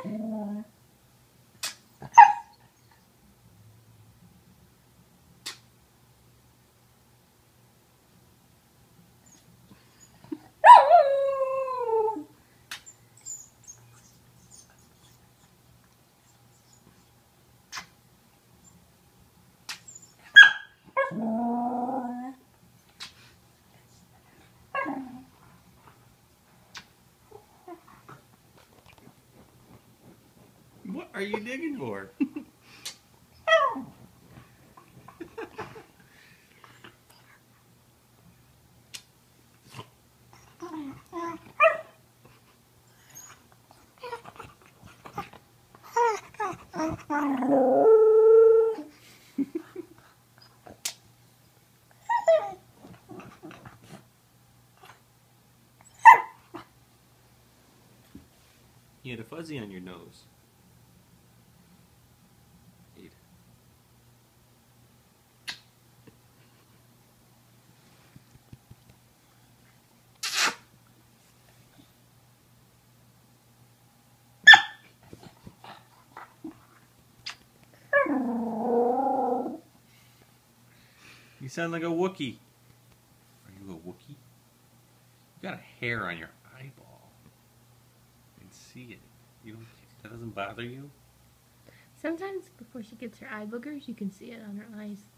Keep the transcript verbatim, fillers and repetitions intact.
What are you digging for? You had a fuzzy on your nose. Eight. You sound like a Wookiee. Are you a Wookiee? You got a hair on your eyeball. I can see it. You don't. That doesn't bother you? Sometimes before she gets her eye boogers, you can see it on her eyes.